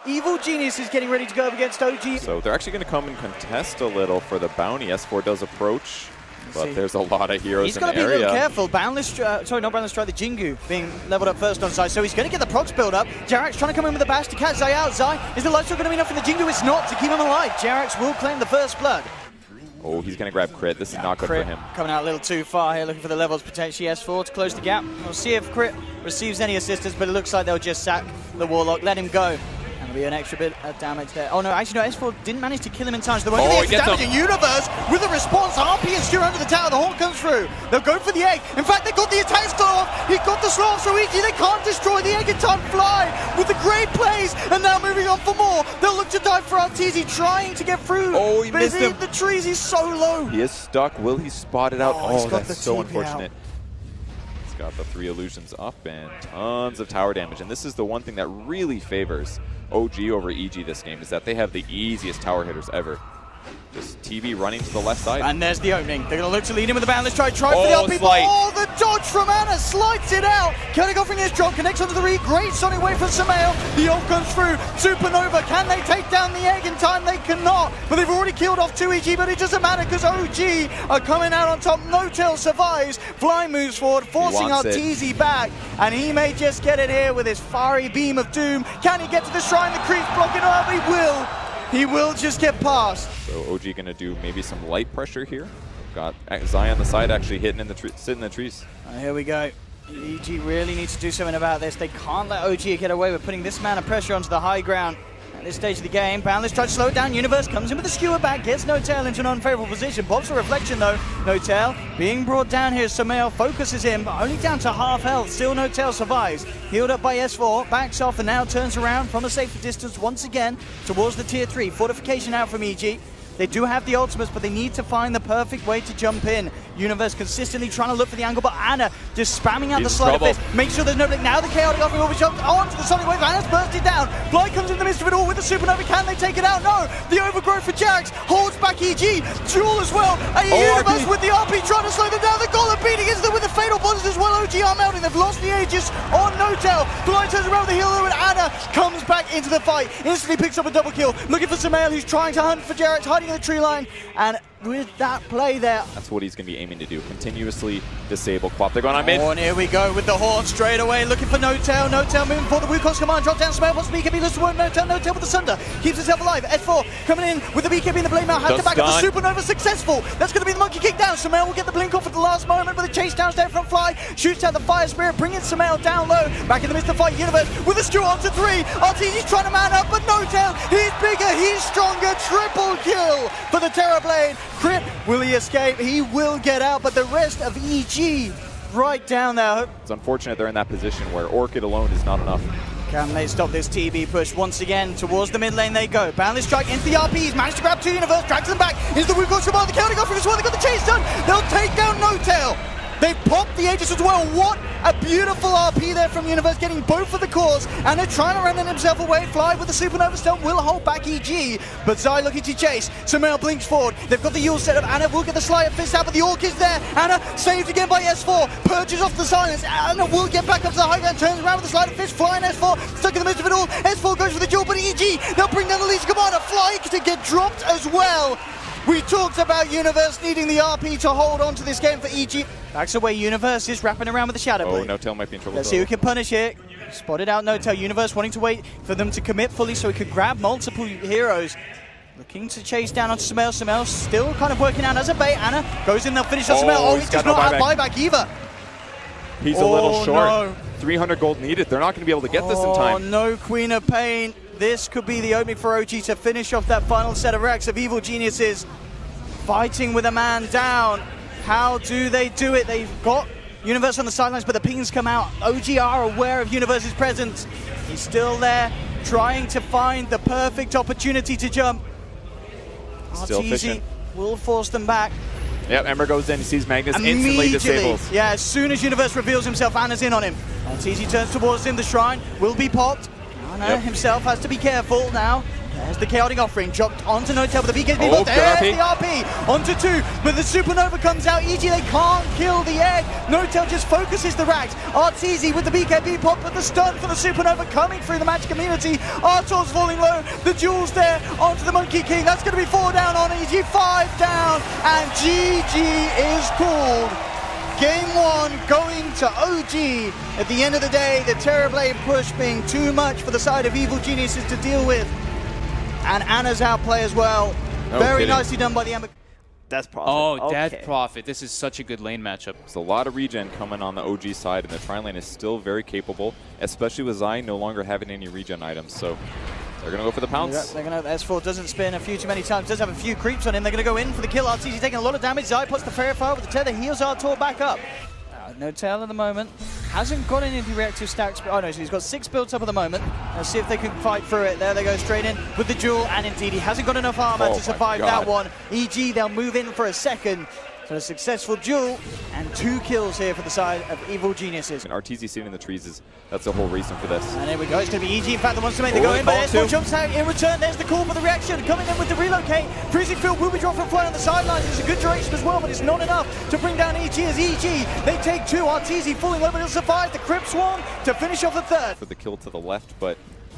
Evil Genius is getting ready to go up against OG. So they're actually going to come and contest a little for the bounty. S4 does approach, but there's a lot of heroes in the area. He's got to be a little careful. Boundless, sorry, not Boundless Strike, the Jingu being leveled up first on side. So he's going to get the procs build up. Jerax trying to come in with a bash to catch Zai out. Zai, is the life still going to be enough for the Jingu? It's not to keep him alive. Jerax will claim the first blood. Oh, he's going to grab Crit. This is not good for him. Coming out a little too far here, looking for the levels, potentially S4 to close the gap. We'll see if Crit receives any assistance, but it looks like they'll just sack the Warlock, let him go. And there'll be an extra bit of damage there. Oh no, actually no, S4 didn't manage to kill him in time. So they won't get the extra damage in Universe with a response. RP and Stu under the tower, the Haunt comes through. They'll go for the egg. In fact, they got the attack slow off. He got the slow off so easy they can't destroy the egg in time. Fly with the great plays, and now moving on for more. They'll look to dive for Arteezy, trying to get through. Oh, he missed him. The trees, he's so low. He is stuck. Will he spot it out? Oh, that's so unfortunate. Out. He's got the 3 illusions up and tons of tower damage. And this is the one thing that really favors OG over EG this game, is that they have the easiest tower hitters ever. Just TV running to the left side. And there's the opening. They're going to look to lead him with the Boundless Strike. Try for the LP. Oh, the dodge from Ana slides it out. Koenig offering his drop, connects onto the read. Great sonic wave from Sumail. The ult comes through. Supernova. Can they take down the egg in time? They cannot. But they've already killed off 2EG, but it doesn't matter because OG are coming out on top. N0tail survives. Fly moves forward, forcing Arteezy back. And he may just get it here with his fiery beam of doom. Can he get to the shrine? The creep's blocking up. He will. He will just get past. So OG going to do maybe some light pressure here. We've got Zai on the side actually hitting in the sitting in the trees. Here we go. EG really needs to do something about this. They can't let OG get away with putting this amount of pressure onto the high ground at this stage of the game. Boundless tries to slow it down. Universe comes in with the skewer back, gets N0tail into an unfavorable position. Pops a reflection though. N0tail being brought down here. Sumail focuses him, but only down to half health. Still N0tail survives. Healed up by S4, backs off and now turns around from a safer distance once again towards the tier 3. Fortification out from EG. They do have the ultimates, but they need to find the perfect way to jump in. Universe consistently trying to look for the angle, but Ana just spamming out the slide of fist. Make sure there's no blink. Now the chaotic offering will be jumped onto the sonic wave. Ana's bursted down. Fly comes in the midst of it all with the supernova. Can they take it out? No. The overgrowth for Jerax holds back EG. Duel as well. Universe with the RP trying to slow them down. The Golem beating into them with the fatal bodies as well. OG are melting. They've lost the Aegis on N0tail. Fly turns around with the healer and Ana comes back into the fight. Instantly picks up a double kill. Looking for Sumail, who's trying to hunt for Jerax, hiding in the tree line. And with that play there, that's what he's going to be aiming to do. Continuously disable Quap. They're going on mid. Oh, and here we go with the Haunt straight away, looking for N0tail. N0tail moving for the Wukong's command. Drop down Sumail. Wants the BKB. Looks to work. N0tail with the Sunder. Keeps himself alive. S4 coming in with the BKB and the Blade Mail. Has to back up the Supernova. Successful. That's going to be the monkey kick down. Sumail will get the blink off at the last moment, but the chase down there from Fly. Shoots out the Fire Spirit, bringing Sumail down low. Back in the midst of the fight. Universe with a Stew onto 3. Arteezy's trying to man up, but N0tail. He's bigger. He's stronger. Triple kill for the Terrorblade. Crit, will he escape? He will get out, but the rest of EG right down there. It's unfortunate they're in that position where Orchid alone is not enough. Can they stop this TB push? Once again, towards the mid lane they go. Boundless Strike into the RPs, managed to grab 2 Universe, drags them back. Here's the Wukong's command, the counting offering as well. They got the chase done. They'll take down N0tail. They popped the Aegis as well. What a beautiful RP there from Universe, getting both of the cores, and they're trying to render himself away. Fly with the Supernova Stone will hold back EG, but Zai looking to chase. Sumail blinks forward. They've got the Yule set up. Ana will get the Slayer Fist out, but the Orc is there. Ana saved again by S4. Purges off the silence. Ana will get back up to the high ground, turns around with the Slayer Fist. Fly and S4 stuck in the midst of it all. S4 goes for the duel, but EG, they'll bring down the Legion Commander. Fly to get dropped as well. We talked about Universe needing the RP to hold on to this game for EG. Backs away, Universe is wrapping around with the Shadow Blade. Oh, N0tail might be in trouble. Let's see who can punish here. Spotted out N0tail. Universe wanting to wait for them to commit fully so he could grab multiple heroes. Looking to chase down onto Sumail. Sumail still kind of working out as a bait. Ana goes in, they'll finish on Sumail. Oh, he does not have buyback either. He's a little short. No. 300 gold needed. They're not going to be able to get this in time. Oh, no Queen of Pain. This could be the opening for OG to finish off that final set of racks of Evil Geniuses. Fighting with a man down. How do they do it? They've got Universe on the sidelines, but the pings come out. OG are aware of Universe's presence. He's still there, trying to find the perfect opportunity to jump. Arteezy will force them back. Yep, Ember goes in, he sees Magnus, instantly disables. Yeah, as soon as Universe reveals himself, Ana's in on him. Arteezy turns towards him, the shrine will be popped. Ana himself has to be careful now. There's the chaotic offering, dropped onto N0tail with the BKB. Oh, There's good the RP, onto 2, but the Supernova comes out. EG, they can't kill the egg. N0tail just focuses the racks. Arteezy with the BKB pop, but the stun for the Supernova coming through the match community. Artor's falling low, the duel's there, onto the Monkey King. That's going to be 4 down on EG, 5 down, and GG is called. Game 1 going to OG. At the end of the day, the Terrorblade push being too much for the side of Evil Geniuses to deal with. And Ana's outplay as well. No Very kidding. nicely done by the Ember. Death Prophet. Oh, okay. Death Prophet. This is such a good lane matchup. There's a lot of regen coming on the OG side, and the Tri lane is still very capable, especially with Zai no longer having any regen items. So they're going to go for the pounce. They're gonna, S4 doesn't spin a few too many times, does have a few creeps on him. They're going to go in for the kill. Arteezy taking a lot of damage. Zai puts the Fairy Fire with the tether, heals Artor back up. N0tail at the moment. Hasn't got any of the reactive stacks. Oh no, so he's got 6 built up at the moment. Let's see if they can fight through it. There they go, straight in with the duel, and indeed he hasn't got enough armor Oh to survive my that God. one. EG, they'll move in for a second. So a successful duel and 2 kills here for the side of Evil Geniuses. And Arteezy sitting in the trees that's the whole reason for this. And here we go, it's going to be EG, in fact, that wants to make the Oh, go in, but call S4 too. jumps out in return. There's the call for the reaction, coming in with the relocate. Freezing Field will be dropped from fly on the sidelines. It's a good duration as well, but it's not enough to bring down EG as EG. They take 2, Arteezy falling low, but he'll survive the Crypt Swarm to finish off the 3rd. For the kill to the left, but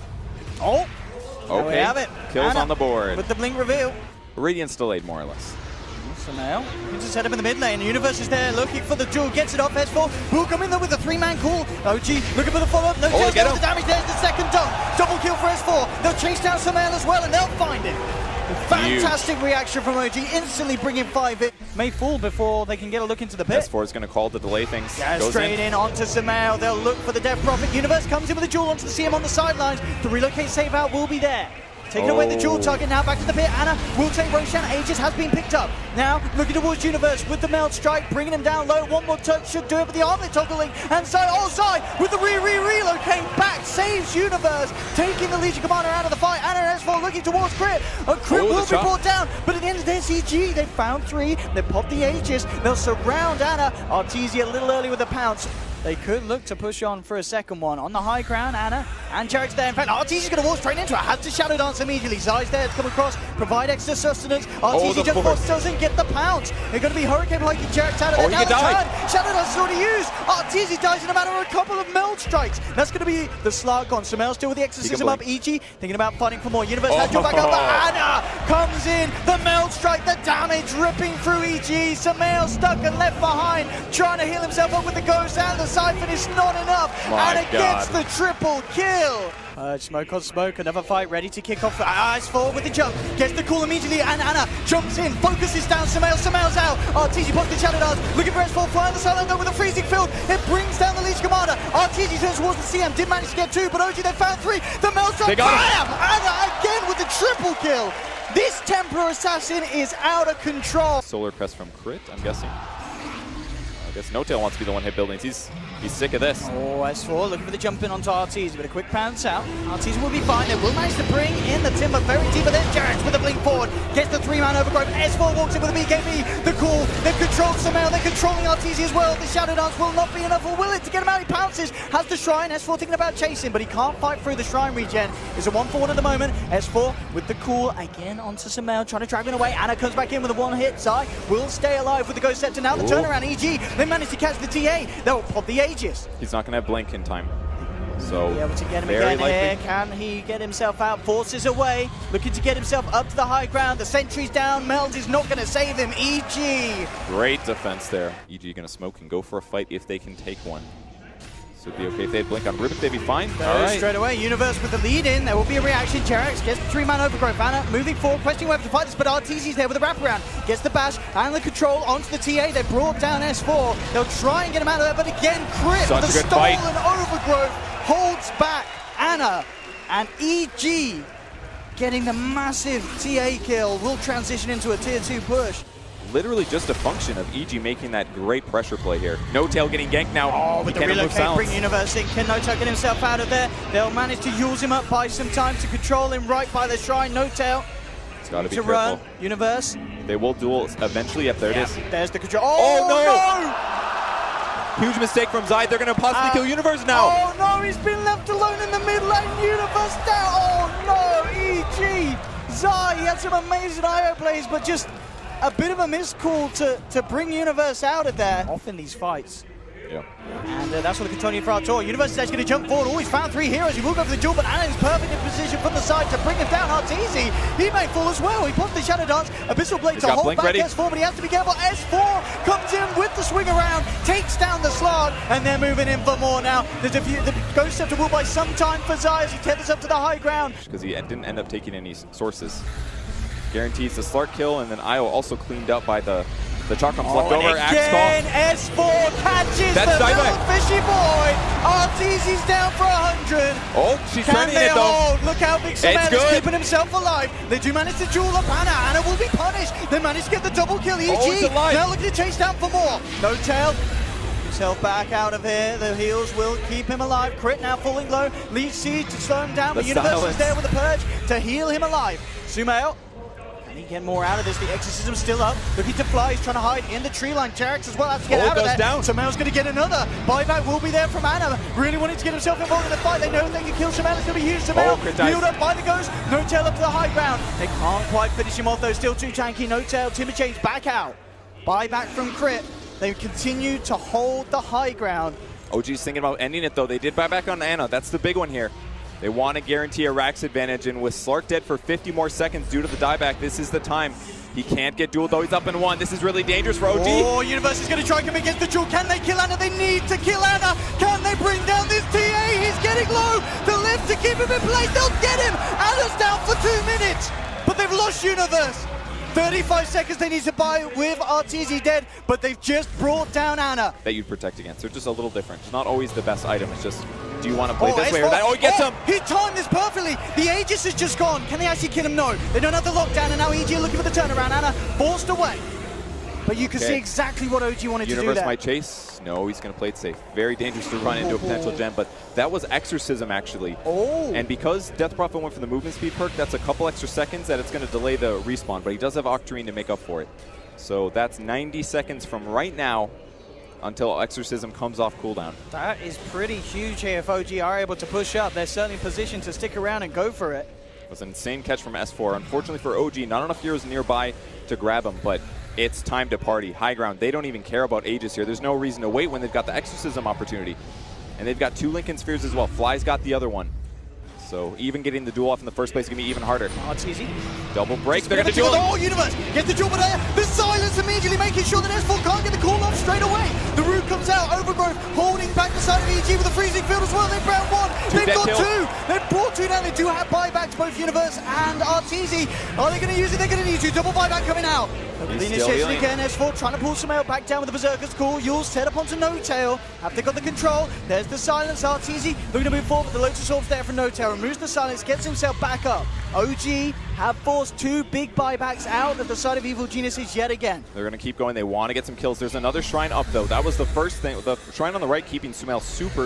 Oh, there we okay. have it. Kills Ana on the board. with the blink reveal. Radiant's delayed more or less. So now, he just set up in the mid lane. The Universe is there looking for the duel, gets it off. S4 will come in there with a 3-man call. OG looking for the follow-up. No Oh, chance get to him. the damage. There's the second dunk. Double kill for S4. They'll chase down Samael as well, and they'll find it. Fantastic reaction from OG, instantly bringing 5 in. May fall before they can get a look into the pit. S4 is going to call to delay things. Yeah, Goes straight in onto Samael. They'll look for the Death Prophet. Universe comes in with a duel onto the CM on the sidelines. The relocate save out will be there. Taking away the dual target now, back to the pit. Ana will take Roshan. Aegis has been picked up. Now looking towards Universe with the Meld Strike, bringing him down low. One more touch should do it, but the armlet toggling. And Zai, oh Zai with the relocate back, saves Universe, taking the Legion Commander out of the fight. Ana and S4 looking towards Crit. A Crit Oh, the will be shot. brought down, but at the end of this, EG, they found 3. They popped the Aegis. They'll surround Ana. Arteezy a little early with the pounce. They could look to push on for a second one. On the high ground, Ana and Jarek's there. In fact, Arteezy's going to walk straight into it. Has to Shadow Dance immediately. Zai's there to come across, provide extra sustenance. Arteezy the just force. doesn't get the pounce. They're going to be Hurricane hiking Jarek's out of there. he Now could the die. turn. Shadow Dance is already used. Arteezy dies in a matter of a couple of Meld Strikes. That's going to be the Slark on. Samael still with the Exorcism up. blink. EG thinking about fighting for more. Universe has to back up, but Ana comes in. The Meld Strike, the damage ripping through EG. Samael stuck and left behind, trying to heal himself up with the Ghost and the Siphon is not enough. My Ana gets God. the triple kill. Smoke on smoke, another fight ready to kick off. Eyes forward with the jump, gets the call immediately, and Ana jumps in, focuses down Samael. Samael's out. Arteezy pops the Shadow Dance, looking for S4, flying the sideline though with a freezing field. It brings down the Legion Commander. Arteezy turns towards the CM, did manage to get 2, but OG they found 3. The Meld Strike, They got him. bam! Ana again with the triple kill. This Templar Assassin is out of control. Solar Crest from Crit, I'm guessing. I guess N0tail wants to be the one hit buildings. He's sick of this. Oh, S4 looking for the jump in onto Arteezy, but a quick pounce out. Arteezy will be fine. They will manage to bring in the Timber very deep, but then Jarek with a blink forward gets the 3-man overgrowth. S4 walks in with a BKB. The call. They've controlled Samael. They're controlling Arteezy as well. The Shadow Dance will not be enough, or will it, to get him out? He pounces. Has the Shrine. S4 thinking about chasing, but he can't fight through the Shrine regen. It's a 1-for-1 at the moment. S4 with the call again onto Samael, trying to drag him away. Ana comes back in with a 1-hit. Zai will stay alive with the Ghost Scepter. Now the turnaround. EG. They manage to catch the TA. They'll pop the Aegis. He's not going to have blink in time. So Be able to get him very again likely. here. Can he get himself out? Forces away, looking to get himself up to the high ground. The sentry's down. Meld is not going to save him. EG. Great defense there. EG going to smoke and go for a fight if they can take one. So it'd be okay if they had blink on Rubik, they'd be fine. All right. Straight away, Universe with the lead in. There will be a reaction. Jarex gets the 3-man overgrowth. Ana moving forward, questioning whether to fight this, but Arteezy's there with a wraparound. Gets the bash and the control onto the TA. They brought down S4. They'll try and get him out of there, but again, Crit Such with a the good fight. stolen overgrowth holds back Ana, and EG getting the massive TA kill will transition into a tier 2 push. Literally just a function of EG making that great pressure play here. N0tail getting ganked now. Oh, with He the can't remove relocate, bring silence. Universe in. Can N0tail get himself out of there? They'll manage to use him up, buy some time to control him right by the Shrine. N0tail It's got to be to careful. run. Universe. They will duel eventually. Yep, there it is. There's the control. Oh, no! Huge mistake from Zai. They're going to possibly kill Universe now. Oh no, he's been left alone in the mid lane. Universe down. Oh no, EG had some amazing IO plays, but just a bit of a miscall to bring Universe out of there. Off in these fights. Yeah. And that's what the continuing for our tour. Universe is actually going to jump forward. Oh, he's found 3 heroes. He will go for the duel, but Ana is perfect in position from the side to bring him down. Arteezy, he may fall as well. He pops the Shadow Dance. Abyssal Blade to hold back S4, but he has to be careful. S4 comes in with the swing around, takes down the Slug, and they're moving in for more now. The Ghost Scepter will buy some time for Zai as he tethers up to the high ground. Because he didn't end up taking any sources. Guarantees the Slark kill, and then Io also cleaned up by the Chakram's left over. Again, S4 catches the little fishy boy. Arteezy's down for 100. Oh, she's turning it though. Look how big Sumail is keeping himself alive. They do manage to duel up Ana. Ana will be punished. They manage to get the double kill. EG now looking to chase down for more. No tail. Himself back out of here. The heals will keep him alive. Crit now falling low. Leads Siege to slow him down. But Universe is there with the Purge to heal him alive. Sumail. Can he get more out of this? The Exorcism's still up. Looking to fly. He's trying to hide in the tree line. Jerax as well has to get out of there. Down. Sumail's going to get another. Buyback will be there from Ana. Really wanting to get himself involved in the fight. They know they can kill Sumail. It's going to be huge. Sumail healed up by the Ghost. No tail up to the high ground. They can't quite finish him off though. Still too tanky. No tail. Timber Chains back out. Buyback from Crit. They continue to hold the high ground. OG's thinking about ending it though. They did buy back on Ana. That's the big one here. They want to guarantee a Rax advantage, and with Slark dead for 50 more seconds due to the dieback, this is the time. He can't get dueled though. He's up in 1. This is really dangerous for OG. Oh, Universe is going to try and come against the duel. Can they kill Ana? They need to kill Ana. Can they bring down this TA? He's getting low. The lift to keep him in place. They'll get him. Ana's down for 2 minutes, but they've lost Universe. 35 seconds they need to buy with Arteezy dead, but they've just brought down Ana. That you'd protect against. They're just a little different. It's not always the best item. It's just, do you want to play this way or that? Oh, he gets him! He timed this perfectly. The Aegis is just gone. Can they actually kill him? No. They don't have the lockdown, and now EG are looking for the turnaround. Ana forced away. But you can see exactly what OG wanted to do there. Universe might chase. No, he's going to play it safe. Very dangerous to run into a potential gem, but that was Exorcism actually. Oh. And because Death Prophet went for the movement speed perk, that's a couple extra seconds that it's going to delay the respawn, but he does have Octarine to make up for it. So that's 90 seconds from right now until Exorcism comes off cooldown. That is pretty huge here if OG are able to push up. They're certainly in position to stick around and go for it. It was an insane catch from S4. Unfortunately for OG, not enough heroes nearby to grab him, but it's time to party. High ground, they don't even care about Aegis here. There's no reason to wait when they've got the Exorcism opportunity. And they've got 2 Lincoln Spheres as well. Fly's got the other one. So even getting the duel off in the first place is going to be even harder. Oh, it's easy. Double break. They're going to duel. Oh, Universe gets the duel, but the silence immediately making sure that S4 can't get the call off straight away. The root comes out. Overgrowth holding back the side of EG with a freezing field as well. They've found 1. They've got 2. They've brought 2 down. They do have buybacks, both Universe and Arteezy. Are they going to use it? They're going to need to. Double buyback coming out. The initiation again, S4 trying to pull Sumail back down with the Berserker's Call. Yule's set up onto No Tail. Have they got the control? There's the silence. Arteezy looking to move forward, but the Lotus Orb's there for No Tail. Removes the silence, gets himself back up. OG have forced 2 big buybacks out of the side of Evil Geniuses yet again. They're going to keep going. They want to get some kills. There's another Shrine up, though. That was the first thing. The Shrine on the right keeping Sumail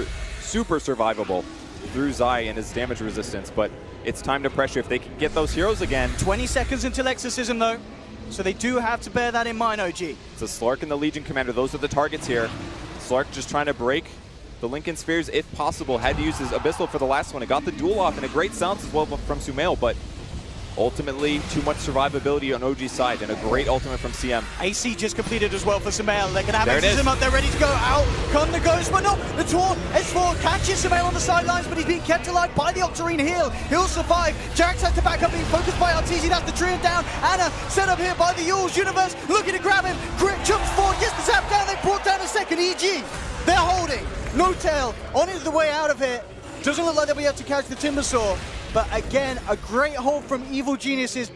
super survivable through Zai and his damage resistance, but it's time to pressure if they can get those heroes again. 20 seconds until Exorcism, though. So they do have to bear that in mind, OG. It's a Slark and the Legion Commander. Those are the targets here. Slark just trying to break the Lincoln Spheres if possible. Had to use his Abyssal for the last one. It got the duel off and a great silence as well from Sumail, but ultimately too much survivability on OG's side and a great ultimate from CM. AC just completed as well for Sumail. They're going to have Exorcism up. They're ready to go out. Come the Ghost, but no, the Taunt. S4 catches Sumail on the sidelines, but he's being kept alive by the Octarine heal. He'll survive. Jerax has to back up, being focused by Arteezy. That's the trio down. Ana set up here by the Yules. Universe looking to grab him. Crit jumps forward, gets the zap down. They brought down a second EG. They're holding. No Tail on the way out of here. Doesn't look like they'll be able to catch the Timbersaw. But again, a great hold from Evil Geniuses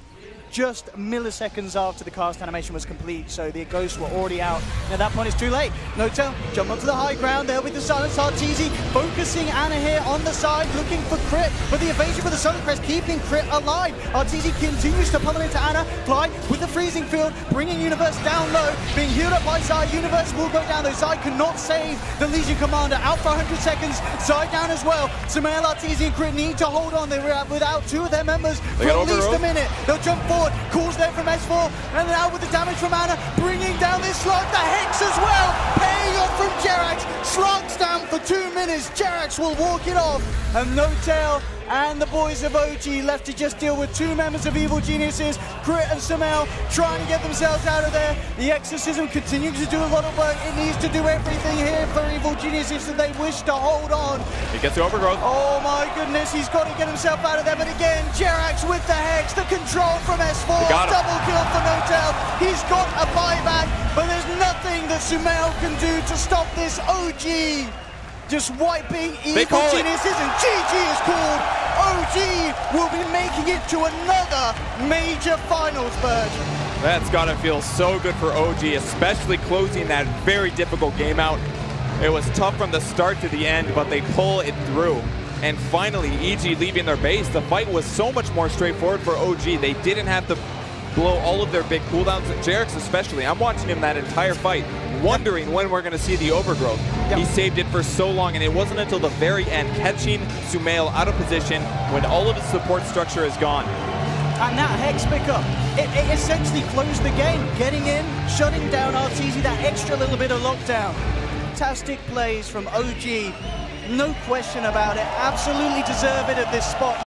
just milliseconds after the cast animation was complete, so the Ghosts were already out. And at that point, it's too late. No Tail, jump onto the high ground there with the silence. Arteezy focusing Ana here on the side, looking for Crit, but the evasion with the Sun Crest keeping Crit alive. Arteezy continues to pummel into Ana, Fly with the freezing field, bringing Universe down low, being healed up by Zai. Universe will go down, though Zai cannot save the Legion Commander. Out for 100 seconds, Zai down as well. Sumail, Arteezy and Crit need to hold on. They were without 2 of their members for at least a minute. They'll jump forward. Calls there from S4, and then out with the damage from Ana, bringing down this Slug, the Hex as well, paying off from Jerax. Slug's down for 2 minutes. Jerax will walk it off, and No Tail and the boys of OG left to just deal with two members of Evil Geniuses, Crit and Sumail, trying to get themselves out of there. The Exorcism continuing to do a lot of work. It needs to do everything here for Evil Geniuses that they wish to hold on. He gets the overgrowth. Oh my goodness, he's got to get himself out of there. But again, Jerax with the Hex, the control from S4, double kill for N0tail. He's got a buyback, but there's nothing that Sumail can do to stop this. OG just wiping Evil Geniuses, and GG is called. OG will be making it to another major finals, Burge. That's gotta feel so good for OG, especially closing that very difficult game out. It was tough from the start to the end, but they pull it through. And finally, EG leaving their base. The fight was so much more straightforward for OG. They didn't have to blow all of their big cooldowns. Jerax especially, I'm watching him that entire fight, wondering when we're going to see the overgrowth. He saved it for so long, and it wasn't until the very end, catching Sumail out of position when all of his support structure is gone. And that Hex pickup, it essentially closed the game. Getting in, shutting down Arteezy, that extra little bit of lockdown. Fantastic plays from OG, no question about it. Absolutely deserve it at this spot.